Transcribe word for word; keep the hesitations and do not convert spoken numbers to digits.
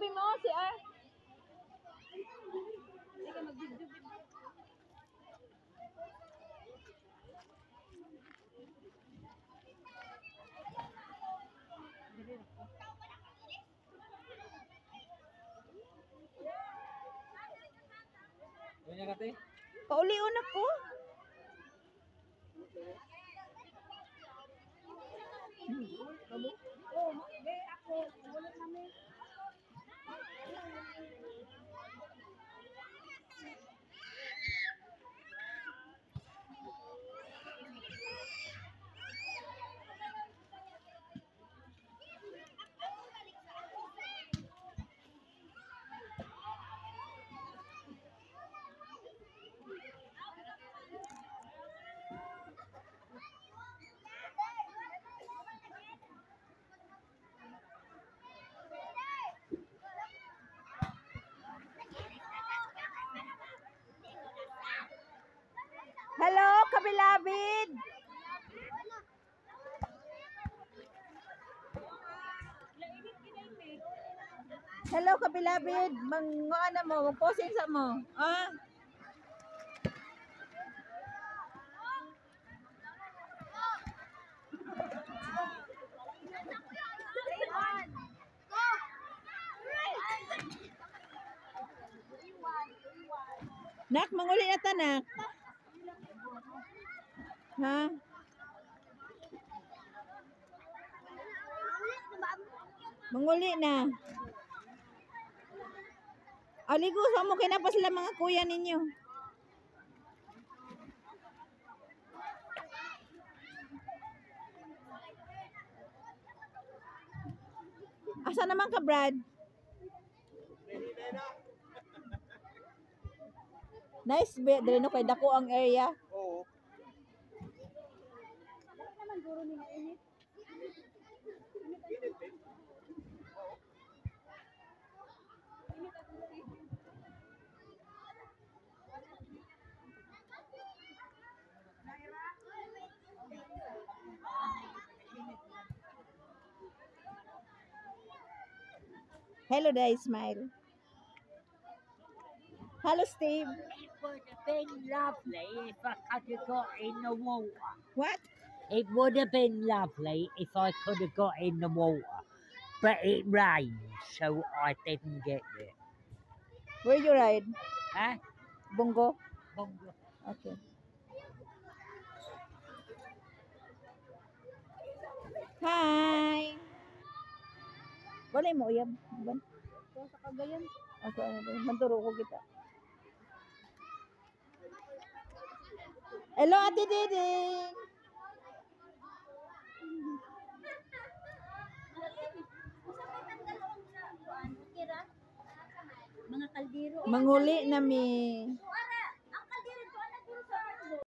Dubi mo si R. Sige mag-dubi. Ganyan ka, te? Pauli-un ako. Oh, be ako. Wala namin. Hello, kabilabid. Hello, kabilabid. Mga ano mo, posing sa mo. Ah? Nak, manguli na ta, nak. Ha? Manguli na. Aligo, sa mo kina pa sila mga kuya ninyo. Asa naman ka, Brad? Nice bed, dre no kay dako ang area. Oo. Hello there, Smile. Hello, Steve. It would have been lovely if I could have got in the water. What? It would have been lovely if I could have got in the water. But it rained, so I didn't get it. Where you ride? Huh? Bongo? Bongo. Okay. Hi. Balay mo uyab. Ban? Ito sa Cagayan. Okay, ano ba? Manturo ko kita. Hello, Ate Diding. Mga kaldero. Manguli na mi.